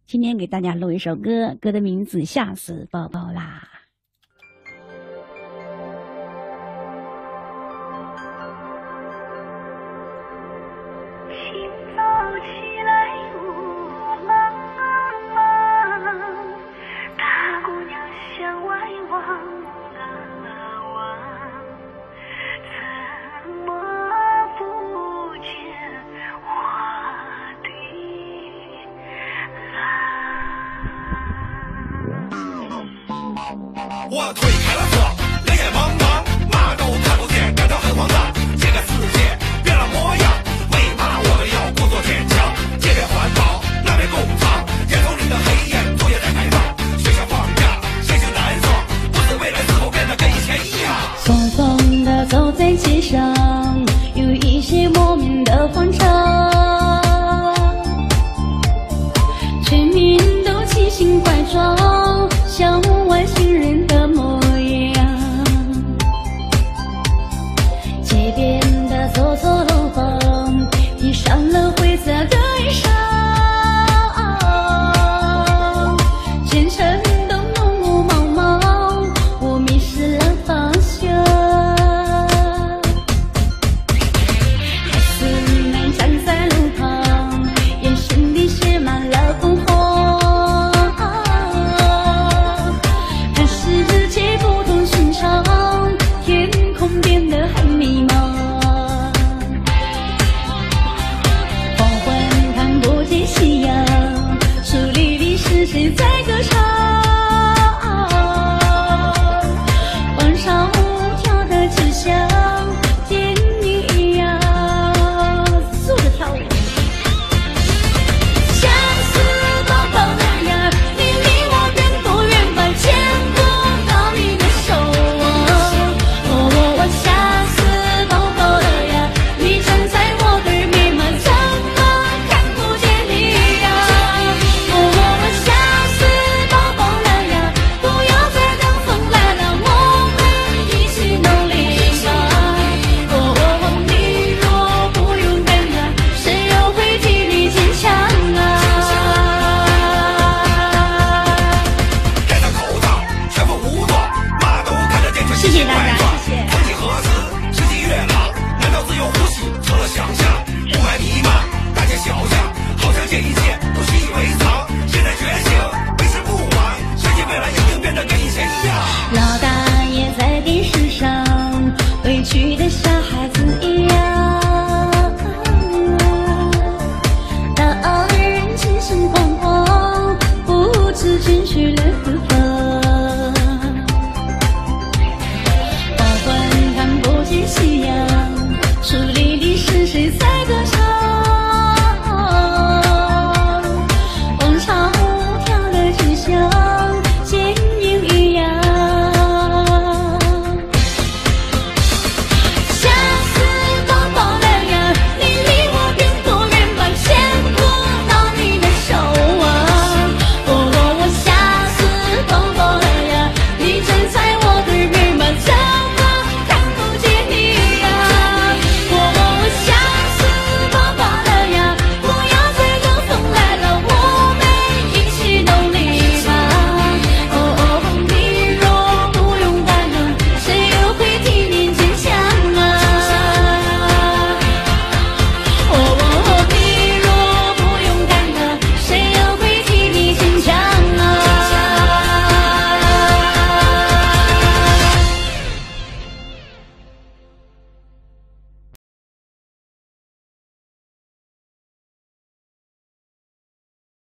今天给大家录一首歌，歌的名字《吓死宝宝啦》。 清早起来雾茫茫，大姑娘向外望啊望，怎么不见花的蓝？我推开了车，泪眼茫茫，嘛都看不见，感到很慌张。这个世界变了模样，为嘛我们要故作坚强？这边环保，那边工厂，烟囱里的黑烟，作业在排放。学校放假，心情难受，不知未来是否变得跟以前一样。 匆匆地走在街上，有一些莫名的慌张，全民都奇形怪状，像外星人的模样。街边的走走